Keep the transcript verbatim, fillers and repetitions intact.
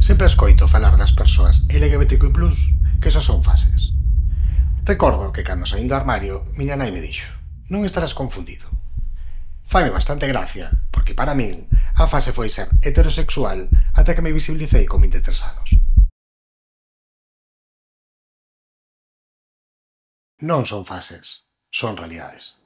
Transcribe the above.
Sempre escoito falar das persoas L G B T Q plus, que só son fases. Recordo que cando saín do armario, miña nai me dixo: non estarás confundido. Faime bastante gracia, porque para min a fase foi ser heterosexual ata que me visibilicei con vinte e tres anos. Non son fases, son realidades.